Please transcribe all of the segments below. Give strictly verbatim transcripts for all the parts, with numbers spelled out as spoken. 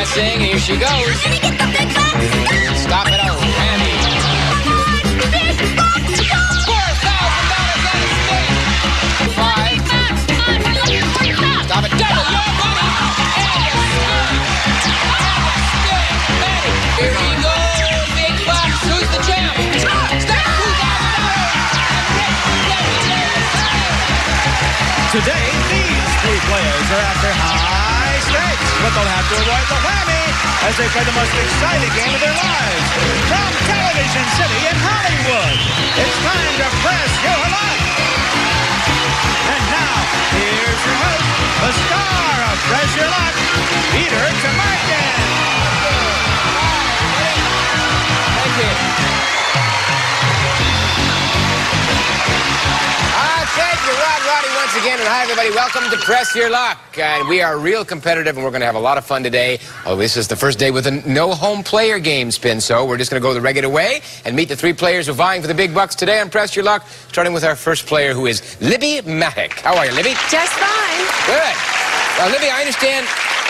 pressing. Here she goes. Stop it out, Randy. four thousand dollars at stake. Five. Stop it. Double your money. Here we go. Big box. Who's the champ? Stop. two thousand dollars. Today, these three players are after high stakes, but they'll have to avoid the whammy as they play the most exciting game of their lives. From Television City in Hollywood, it's time to press your luck. And now, here's your host, the star of Press Your Luck, Peter Tamarkin. Thank you. Thank you, Rod Roddy, once again. And hi, everybody. Welcome to Press Your Luck. And we are real competitive, and we're going to have a lot of fun today. Oh, this is the first day with a no home player game spin, so we're just going to go the regular way and meet the three players who are vying for the big bucks today on Press Your Luck, starting with our first player, who is Libby Mattick. How are you, Libby? Just fine. Good. Well, Libby, I understand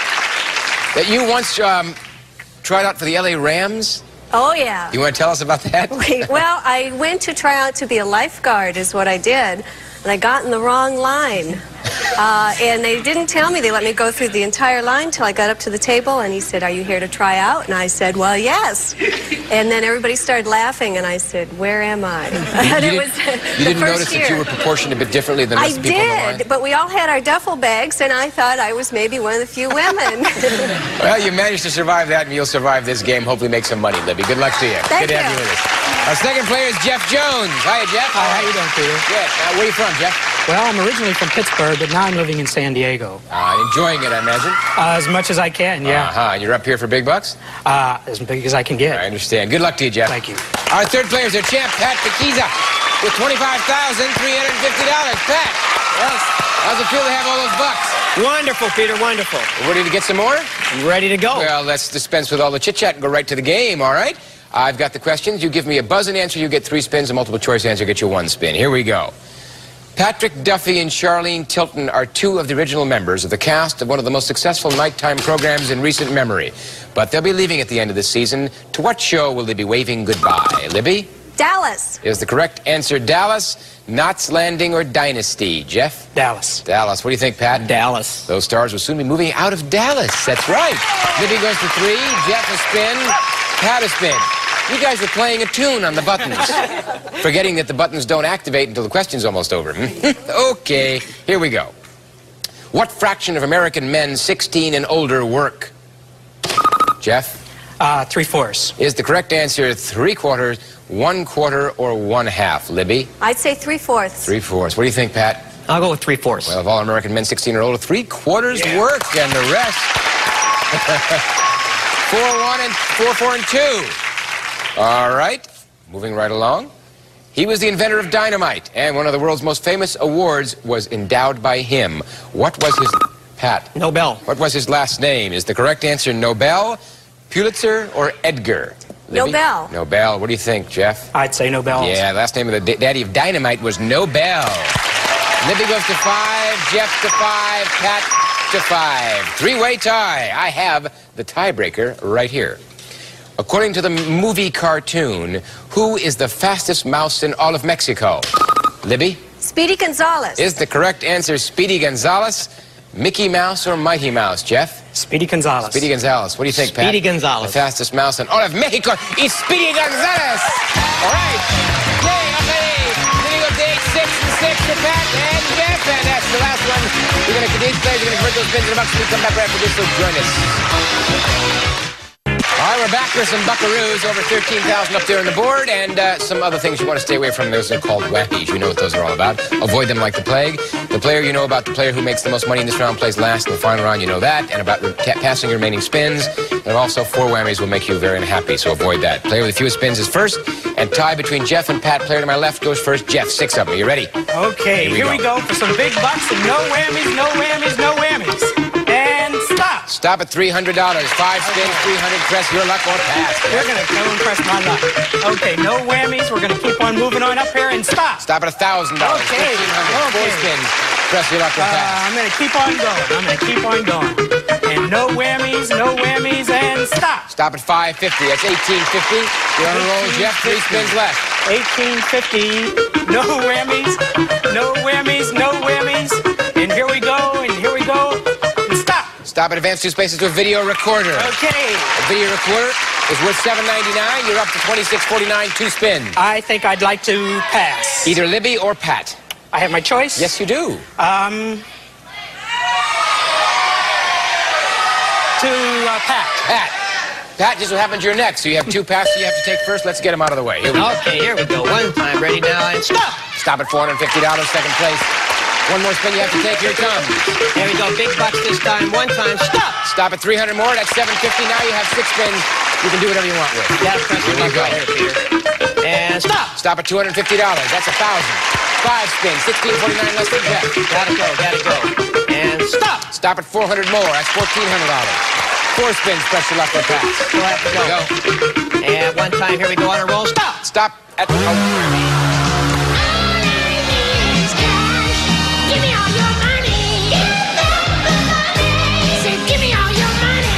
that you once um, tried out for the L A Rams. Oh, yeah. You want to tell us about that? Well, I went to try out to be a lifeguard is what I did, and I got in the wrong line. Uh, and they didn't tell me. They let me go through the entire line till I got up to the table, and he said, "Are you here to try out?" And I said, "Well, yes." And then everybody started laughing, and I said, "Where am I?" And you it was didn't, the you didn't first notice year. that you were proportioned a bit differently than the rest I of the people on the line? did, but we all had our duffel bags, and I thought I was maybe one of the few women. Well, you managed to survive that, and you'll survive this game. Hopefully make some money, Libby. Good luck to you. Thank Good to you. have you with us. Our second player is Jeff Jones. Hiya, Jeff. Hi, how you doing, Peter? Good. Uh, where are you from, Jeff? Well, I'm originally from Pittsburgh, but now I'm living in San Diego. Uh, enjoying it, I imagine. Uh, as much as I can, yeah. Uh-huh. And you're up here for big bucks? Uh, as big as I can get. I understand. Good luck to you, Jeff. Thank you. Our third player is our champ, Pat Paquiza, with twenty-five thousand three hundred fifty dollars. Pat, Yes. how's it feel to have all those bucks? Wonderful, Peter, wonderful. Ready to get some more? I'm ready to go. Well, let's dispense with all the chit-chat and go right to the game, all right? I've got the questions. You give me a buzz and answer, you get three spins. A multiple choice answer, get you one spin. Here we go. Patrick Duffy and Charlene Tilton are two of the original members of the cast of one of the most successful nighttime programs in recent memory. But they'll be leaving at the end of the season. To what show will they be waving goodbye? Libby? Dallas. Is the correct answer Dallas, Knots Landing, or Dynasty? Jeff? Dallas. Dallas. What do you think, Pat? Dallas. Those stars will soon be moving out of Dallas. That's right. Libby goes for three. Jeff a spin. Pat a spin. You guys are playing a tune on the buttons. Forgetting that the buttons don't activate until the question's almost over. Okay, here we go. What fraction of American men sixteen and older work? Jeff? Uh, three-fourths. Is the correct answer three quarters, one quarter, or one half? Libby? I'd say three-fourths. Three-fourths. What do you think, Pat? I'll go with three-fourths. Well, of all American men sixteen or older, three-quarters yeah. work, and the rest... four one and four four and two. All right, moving right along. He was the inventor of dynamite, and one of the world's most famous awards was endowed by him. What was his... Pat? Nobel. What was his last name? Is the correct answer Nobel, Pulitzer, or Edgar? Libby? Nobel. Nobel. What do you think, Jeff? I'd say Nobel. Yeah, last name of the daddy of dynamite was Nobel. Libby goes to five, Jeff to five, Pat to five. Three-way tie. I have the tiebreaker right here. According to the movie cartoon, who is the fastest mouse in all of Mexico? Libby? Speedy Gonzales. Is the correct answer Speedy Gonzales, Mickey Mouse, or Mighty Mouse? Jeff? Speedy Gonzales. Speedy Gonzales. What do you think, Pat? Speedy Gonzales. The fastest mouse in all of Mexico is Speedy Gonzales. All right. Yay, okay. Then you go to eight, six, and six to Pat and Jeff, and that's the last one. We're going to, these players are going to convert those spins in a bucks when we come back right after this, so join us. All right, we're back with some buckaroos, over thirteen thousand up there on the board, and uh, some other things you want to stay away from. Those are called whammies. You know what those are all about. Avoid them like the plague. The player you know about, the player who makes the most money in this round plays last in the final round, you know that, and about passing your remaining spins. And also, four whammies will make you very unhappy, so avoid that. Player with the fewest spins is first, and tie between Jeff and Pat. Player to my left goes first. Jeff, six of them. Are you ready? Okay, here we, here go. we go for some big bucks and no whammies, no whammies, no whammies. And stop. Stop at three hundred dollars. Five spins, three hundred. Press your luck or pass. We're going to go and press my luck. Okay, no whammies. We're going to keep on moving on up here and stop. Stop at one thousand dollars. Okay. fifteen hundred. Okay. Four spins. Press your luck or Uh, pass. I'm going to keep on going. I'm going to keep on going. And no whammies, no whammies, Stop. Stop at five fifty. That's eighteen fifty. You're on a roll, Jeff. Three spins left. eighteen fifty. No whammies. No whammies. No whammies. And here we go. And here we go. And stop. Stop at advance two spaces to a video recorder. Okay. A video recorder is worth seven ninety-nine. You're up to twenty-six forty-nine. Two spins. I think I'd like to pass. Either Libby or Pat. I have my choice? Yes, you do. Um... To uh, Pat. Pat. Pat, just what happened to your neck. So you have two passes you have to take first. Let's get them out of the way. Here we go. Okay, here we go. One time, ready now, and stop. Stop at four hundred fifty dollars, second place. One more spin you have to take. Here it comes. Here we go. Big bucks this time. One time, stop. Stop at three hundred more. That's seven fifty. Now you have six spins. You can do whatever you want with. Yeah, press your luck right here, Peter. And stop. Stop at two hundred fifty dollars. That's a thousand. Five spins. sixteen forty-nine less than Jeff. Gotta go, gotta go. And stop. Stop at four hundred more. That's fourteen hundred dollars. Four spins, press your luck or pass. Still have to go. go. And one time, here we go on a roll. Stop. Stop at... Oh. Give me all your money. Say, give me all your money.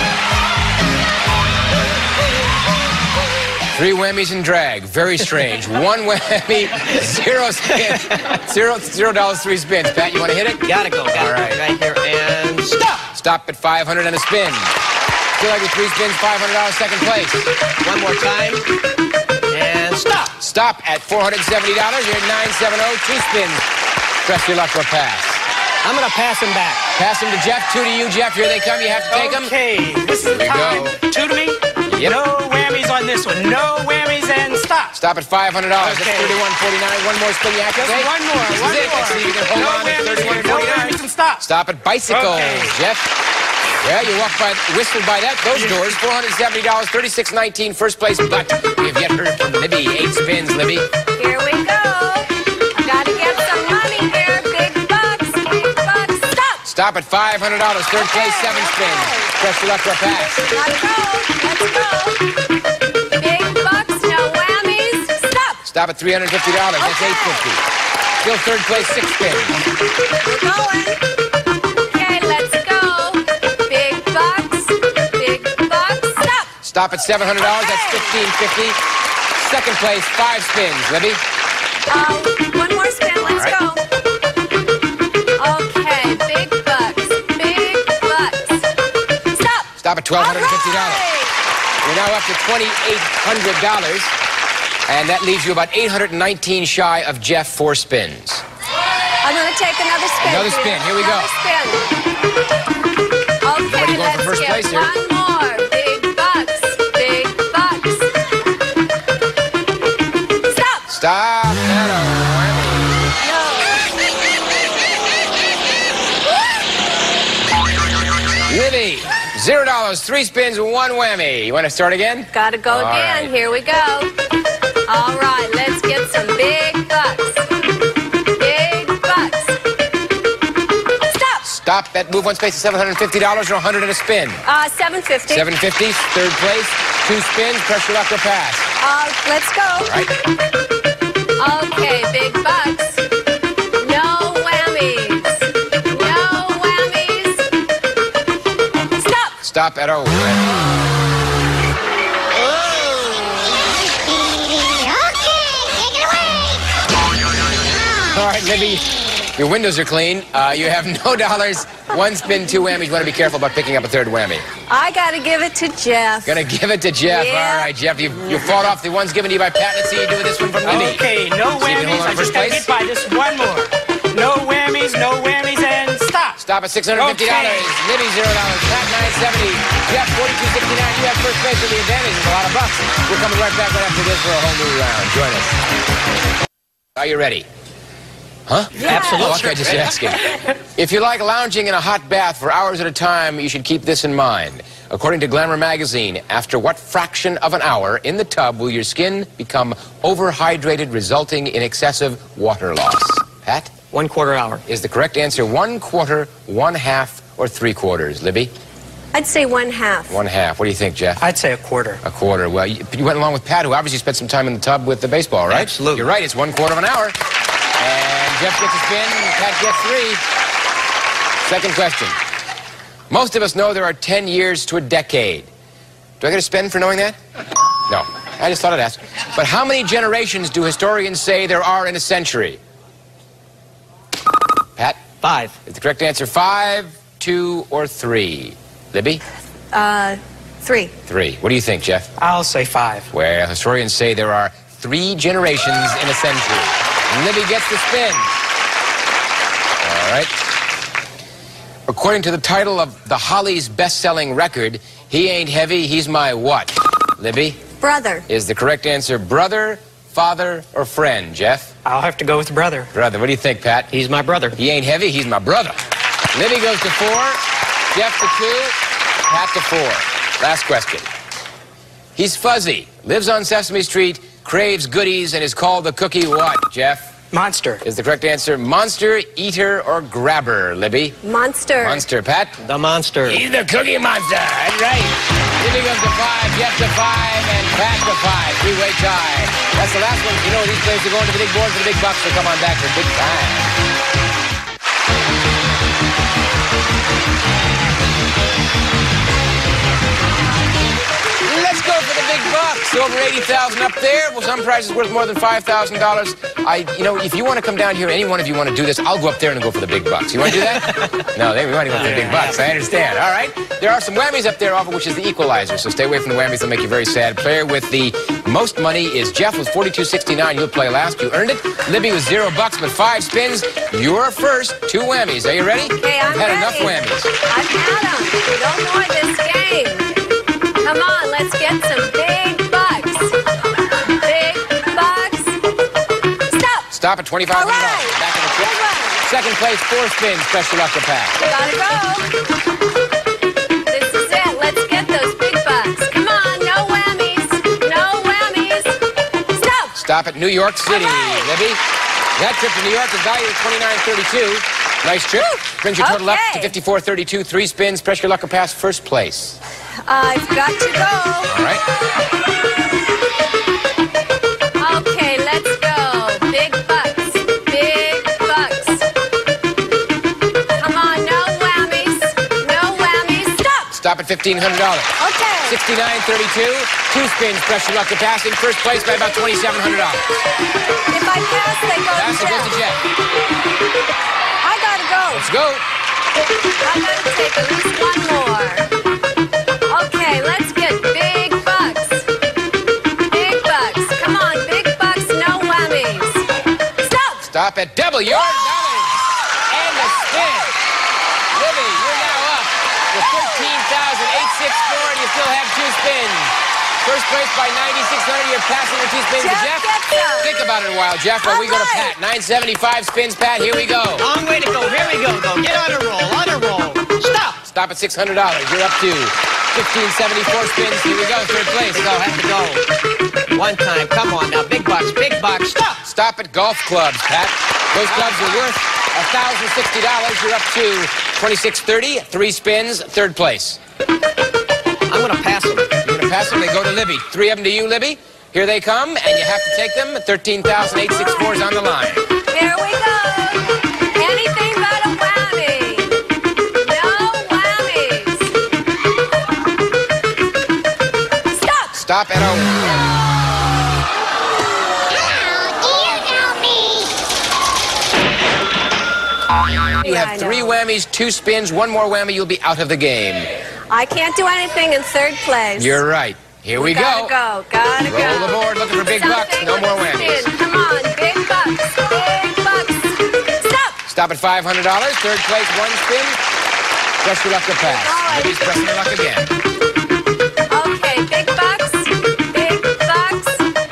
Three whammies and drag. Very strange. One whammy, zero spins. Zero, zero dollars, three spins. Pat, you want to hit it? Gotta go. Gotta All right. go right here. And stop. Stop at five hundred and a spin. Still have your three spins, five hundred dollars, second place. One more time. And stop. Stop at four hundred seventy dollars. You're at nine seventy, two spins. Press your luck or pass. I'm gonna pass him back. Pass them to Jeff. Two to you, Jeff. Here they come. You have to take them. Okay. This is the Here we time. go. Two to me. Yep. No whammies on this one. No whammies and stop. Stop at five hundred dollars. Okay. That's thirty-one forty-nine. One more spin you have to Just take. one more. This one is it. more. Let's see if you can hold no on to whammies, thirty-one no forty-nine. whammies and stop. Stop at bicycles, Okay. Jeff. Yeah, you walked by, whistled by that. Those doors, four hundred seventy dollars, thirty-six nineteen, first place. But we've yet heard from Libby. Eight spins, Libby. Here we go. I gotta get some money here. Big bucks, big bucks. Stop. Stop at five hundred dollars, third place, seven spins. Press your luck or pass. Let's go. Let's go. Big bucks, no whammies. Stop. Stop at three hundred fifty dollars. That's eight fifty. Still third place, six spins. We're going. Okay, let's go. Big bucks, big bucks. Stop. Stop at seven hundred dollars. That's fifteen fifty. Second place, five spins, Libby. Uh, one more spin. Let's All right. go. Okay, big bucks, big bucks. Stop. Stop at twelve hundred fifty dollars. All right. You're now up to twenty-eight hundred dollars. And that leaves you about eight hundred nineteen shy of Jeff, four spins. I'm going to take another spin. Another spin. Here we go. Another spin. Okay, What are you going for let's first get place here? one more. Big bucks, big bucks. Stop. Stop. That a whammy. Libby, zero dollars, three spins, one whammy. You want to start again? Gotta go All again. right. Here we go. All right, let's get some big bucks. Big bucks. Stop. Stop. That move one space is seven hundred fifty dollars or one hundred and a spin. Uh, seven fifty. seven fifty, third place, two spins, pressure luck or pass. Uh, let's go. All right. Okay, big bucks. No whammies. No whammies. Stop. Stop at oh. All right, Libby, your windows are clean. Uh, you have no dollars. One spin, two whammies. You want to be careful about picking up a third whammy. I gotta give it to Jeff. Gonna give it to Jeff. Yeah. All right, Jeff, you you fought off the ones given to you by Pat. Let's see you do this one from Libby. Okay, no See if you can hold whammies. on I first just gotta place. get by this one more. No whammies, no whammies, and stop. Stop at six hundred fifty dollars. Okay. Libby, zero dollars. Pat, nine seventy. Jeff, forty-two sixty-nine. You have first place with the advantage. It's a lot of bucks. We're coming right back right after this for a whole new round. Join us. Are you ready? Huh? Absolutely. Oh, okay, just asking. If you like lounging in a hot bath for hours at a time, you should keep this in mind. According to Glamour magazine, after what fraction of an hour in the tub will your skin become overhydrated, resulting in excessive water loss? Pat? One quarter hour. Is the correct answer one quarter, one half, or three quarters? Libby? I'd say one half. One half. What do you think, Jeff? I'd say a quarter. A quarter. Well, you, you went along with Pat, who obviously spent some time in the tub with the baseball, right? Absolutely. You're right. It's one quarter of an hour. And Jeff gets a spin, Pat gets three. Second question. Most of us know there are ten years to a decade. Do I get a spin for knowing that? No. I just thought I'd ask. But how many generations do historians say there are in a century? Pat? Five. Is the correct answer five, two, or three? Libby? Uh, three. Three. What do you think, Jeff? I'll say five. Well, historians say there are three generations in a century. Libby gets the spin. All right. According to the title of the Hollies' best-selling record, He Ain't Heavy, He's My What? Libby? Brother. Is the correct answer brother, father, or friend? Jeff? I'll have to go with brother. Brother. What do you think, Pat? He's my brother. He ain't heavy, he's my brother. Libby goes to four, Jeff to two, Pat to four. Last question. He's fuzzy, lives on Sesame Street, craves goodies, and is called the cookie what, Jeff? Monster. Is the correct answer monster, eater, or grabber, Libby? Monster. Monster. Pat? The monster. He's the cookie monster. That's right. Libby goes to five, Jeff to five, and Pat to five. Three-way tie. That's the last one. You know these players are going to the big board for the big bucks, so come on back for big time. Let's go for the big bucks. Over eighty thousand dollars up there. Well, some prizes worth more than five thousand dollars. I, you know, if you want to come down here, any one of you want to do this, I'll go up there and go for the big bucks. You want to do that? No, they want to go for the big bucks. I understand. All right. There are some whammies up there, which is the equalizer. So stay away from the whammies. They'll make you very sad. Player with the most money is Jeff with forty-two sixty-nine. You'll play last. You earned it. Libby with zero bucks, but five spins. You're first. Two whammies. Are you ready? Okay, I'm You've had ready. enough whammies. I've had them. No more this game. Come on, let's get some big bucks. Big bucks. Stop. Stop at twenty-five hundred dollars. All right. Back in the trip. Good one. Second place, four spins. Special luck to pass. Gotta go. This is it. Let's get those big bucks. Come on, no whammies. No whammies. Stop. Stop at New York City, All right. Libby. That trip to New York is valued at twenty-nine thirty-two. Nice trip. Woo. Brings your total up to Okay. fifty-four thirty-two. Three spins. Press your luck or pass. First place. I've got to go. All right. Okay, let's go. Big bucks. Big bucks. Come on, no whammies. No whammies. Stop. Stop at fifteen hundred dollars. Okay. sixty-nine thirty-two. Two spins. Press your luck to pass. In first place by about twenty-seven hundred dollars. If I pass, they go Pass to it goes to Jeff. Jeff. I gotta go. Let's go. I gotta take at least one more. Okay, let's get big bucks. Big bucks. Come on, big bucks, no whammies. Stop. Stop at double your dollars. And the spin. Libby, you're now up to thirteen thousand eight hundred sixty-four, and you still have two spins. First place by ninety-six hundred. You're passing with two spins to Jeff Jeff. gets them. Think about it a while, Jeff, while we go to All right. Pat. nine seventy-five spins, Pat. Here we go. Long way to go. Here we go, though. Get on a roll. On a roll. Stop. Stop at six hundred dollars. You're up to fifteen seventy-four spins. Here we go. Third place. Go. Have to go. One time. Come on now. Big bucks. Big bucks. Stop. Stop at golf clubs, Pat. Those clubs are worth one thousand sixty dollars. You're up to twenty-six thirty. Three spins. Third place. I'm going to pass them. You're going to pass them. They go to Libby. Three of them to you, Libby. Here they come, and you have to take them. thirteen thousand eight hundred sixty-four is on the line. Here we go. Anything but a whammy. No whammies. Stop. Stop at oh. You Yeah, I have three know. whammies, two spins, one more whammy, you'll be out of the game. I can't do anything in third place. You're right. Here we Gotta go. go. Gotta go. Roll the board, looking for big bucks. Something No with more a whammies. spin. Come on, big bucks. Big bucks. Stop. Stop at five hundred dollars. Third place, one spin. Press your luck to pass. All right. Libby's pressing her luck again. Okay, big bucks. Big bucks.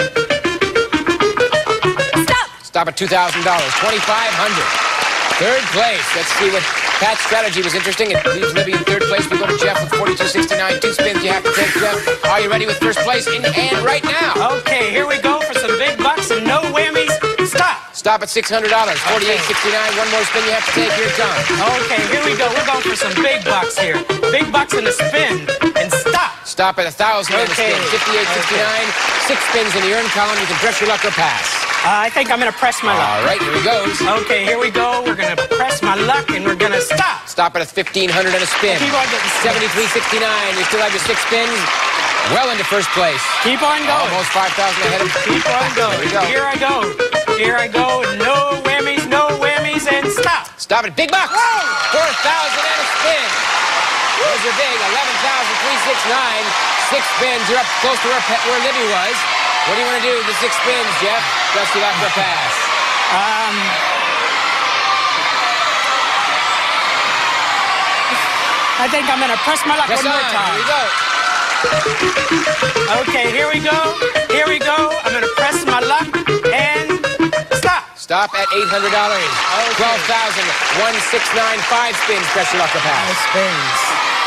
Stop. Stop at two thousand dollars. twenty-five hundred dollars. Third place. Let's see what Pat's strategy was interesting. It leaves Libby in third place. We go to Jeff with forty-two sixty-nine. Two spins you have to take, Jeff. Are you ready with first place in hand right now? Okay, here we go for some big bucks and no whammies. Stop. Stop at six hundred dollars. forty-eight sixty-nine. One more spin you have to take. Here it comes. Okay, here we go. We're going for some big bucks here. Big bucks and a spin. And stop. Stop at one thousand dollars Okay. and a spin. fifty-eight sixty-nine. Six spins in the earn column. You can press your luck or pass. Uh, I think I'm going to press my luck. All right, here he goes. Okay, here we go. We're going to press my luck and we're going to stop. Stop at a fifteen hundred and a spin. Keep on getting spins. seventy-three sixty-nine. You still have your six spins. well into first place. Keep on going. Almost five thousand ahead of Keep on going. Here we go. Here I go. Here I go. No whammies, no whammies, and stop. Stop it. Big bucks. four thousand and a spin. Those are big. eleven thousand three hundred sixty-nine. Six spins. You're up close to where, where Libby was. What do you want to do with the six spins, Jeff? Dusty luck for a pass. Um, I think I'm going to press my luck Press one more on. time. Here we go. Okay, here we go. Here we go. I'm going to press my luck and stop. Stop at eight hundred dollars. Okay. twelve thousand one hundred sixty-nine. Five spins. Press your luck for a pass. Five spins.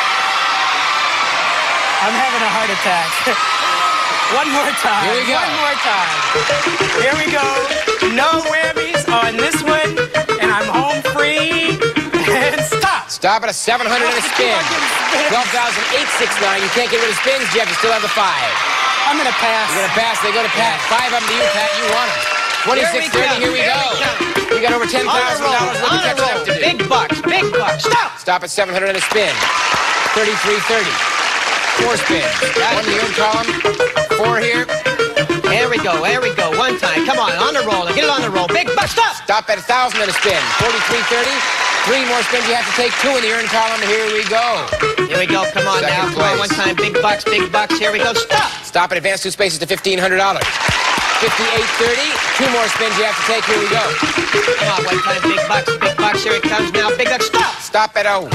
I'm having a heart attack. One more time. Here we go. One more time. Here we go. No whammies on this one, and I'm home free. And stop. Stop at a seven hundred and a spin. twelve thousand eight hundred sixty-nine. You can't get rid of spins, Jeff. You still have the five. I'm going to pass. You're going to pass. They go to Pat. Five of them to you, Pat. You want them. twenty-six thirty. Here we go. You got over ten thousand dollars worth of catching up to do. Big bucks, big bucks. Stop. Stop at seven hundred and a spin. thirty-three thirty. Four spins. One in the own column. Four here. Here we go, here we go. One time. Come on, on the roll. Get it on the roll. Big bucks. Stop. Stop at one thousand and a spin. forty-three thirty. Three more spins you have to take. Two in the earned column. Here we go. Here we go. Come on Second now. Come on. place. One time. Big bucks, big bucks. Here we go. Stop. Stop at advance two spaces to fifteen hundred dollars. fifty-eight thirty. Two more spins you have to take. Here we go. Come on. One time. Big bucks, big bucks. Here it comes now. Big bucks. Stop. Stop at oh.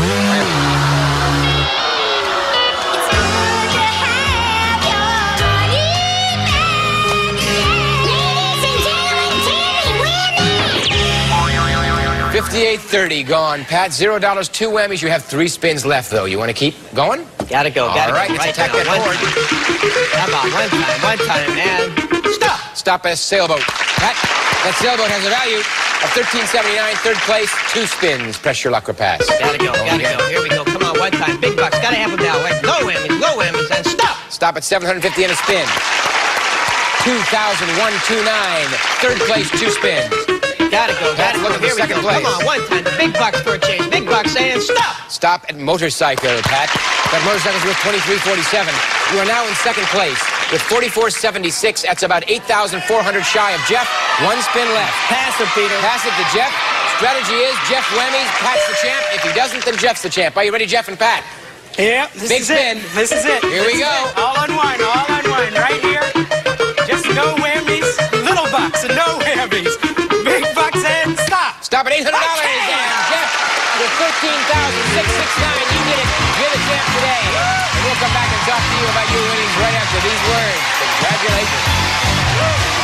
fifty-eight thirty gone. Pat, zero dollars, two whammies. You have three spins left, though. You want to keep going? Gotta go. Gotta All right, go. let's Right attack now. that One board. time. Come on. One time. One time. And stop. Stop at a sailboat. Pat, that sailboat has a value of thirteen seventy-nine. Third place, two spins. Press your luck or pass. Gotta go. Gotta go. Here we go. Come on. One time. Big bucks. Gotta have them now. Wait. No whammies. No whammies. And stop. Stop at seven hundred fifty and a spin. two thousand one hundred twenty-nine. Third place, two spins. Gotta go. Gotta go. Look at the Here we second go. place. Come on. One time. Big bucks for a change. Big bucks. And stop. Stop at motorcycle, Pat. That motorcycle's worth twenty-three forty-seven. You are now in second place with forty-four seventy-six. That's about eight thousand four hundred shy of Jeff. One spin left. Pass it, Peter. Pass it to Jeff. Strategy is Jeff whammies, Pat's the champ. If he doesn't, then Jeff's the champ. Are you ready, Jeff and Pat? Yeah, this Big is spin. it. This is it. Here we This is go. it. All on one. All on one. Right here. Just no whammies. Little bucks and no whammies. Big bucks and stop. Stop at eight hundred dollars. Okay. And Jeff, with thirteen thousand six hundred sixty-nine, you did it. You're the champ today. And we'll come back and talk to you about your winnings right after these words. Congratulations.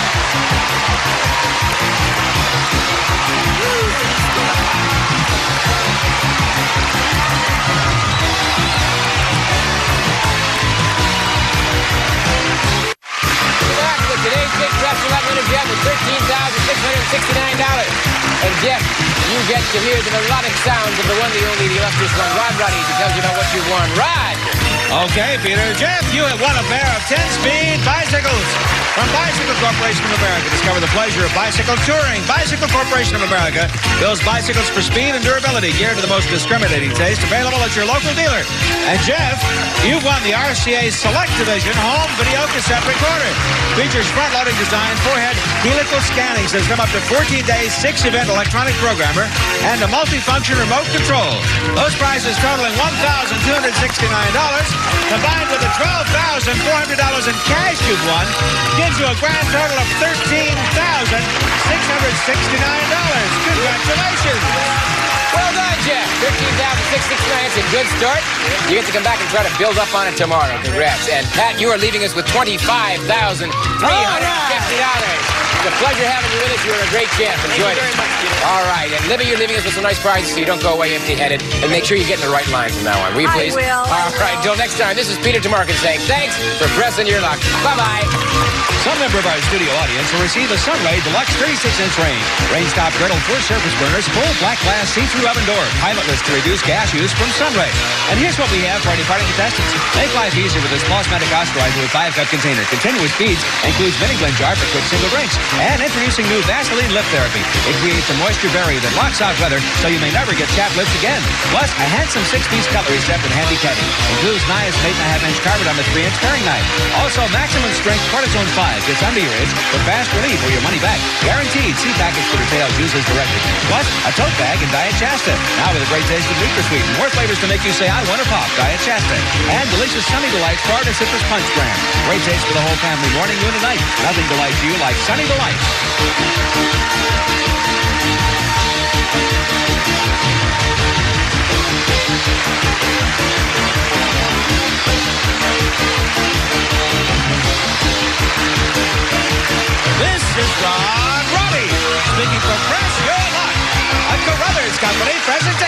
We're back with today's big press for that winner, Jeff, with thirteen thousand six hundred sixty-nine dollars. And Jeff, you get to hear the melodic sounds of the one, the only, the illustrious one, Rod Ruddy, to tell you about what you won. Rod! Okay, Peter. Jeff, you have won a pair of ten-speed bicycles from Bicycle Corporation of America. Discover the pleasure of bicycle touring. Bicycle Corporation of America builds bicycles for speed and durability, geared to the most discriminating taste, available at your local dealer. And Jeff, you've won the R C A Select Division Home Video Cassette Recorder. Features front-loading design, four-head helical scanning system, up to fourteen days, six-event electronic programmer, and a multifunction remote control. Those prices totaling one thousand two hundred sixty-nine dollars, combined with the twelve thousand four hundred dollars in cash you've won, gives you a grand total of thirteen thousand six hundred sixty-nine dollars. Congratulations! Well done, Jeff. thirteen thousand six hundred sixty-nine. It's a good start. You get to come back and try to build up on it tomorrow. Congrats. And Pat, you are leaving us with twenty-five thousand three hundred fifty dollars. It's a pleasure having you with us. You were a great champ. Enjoyed it. All right. And Libby, you're leaving us with some nice prizes so you don't go away empty-headed. And make sure you get in the right line from now on. Will you I please? will, All I right. will. Until next time, this is Peter Tamarkin saying thanks for pressing your luck. Bye-bye. Some member of our studio audience will receive a Sunray Deluxe thirty-six inch range. Range top griddle, four surface burners, full black glass see-through oven door, pilotless to reduce gas use from Sunray. And here's what we have for our departing contestants. Make life easier with this plasmatic osterizer with five cup container. Continuous feeds includes mini blend jar for quick single drinks. And introducing new Vaseline Lip Therapy. It creates a moisture barrier that locks out weather so you may never get chapped lips again. Plus, a handsome six-piece cutlery set with handy caddy. Includes nice eight and a half inch carved on the three inch paring knife. Also, maximum strength cortisone five gets under your itch for fast relief or your money back. Guaranteed. See package for details. Uses directed. Plus, a tote bag and Diet Shasta. Now with a great taste of NutraSweet. More flavors to make you say, I want to pop. Diet Shasta. And delicious Sunny Delights Florida Citrus Punch brand. Great taste for the whole family, morning, noon, and night. Nothing delights you like Sunny Delights. This is Ron Robbie, speaking for Press Your Luck, a Carruthers Company presentation.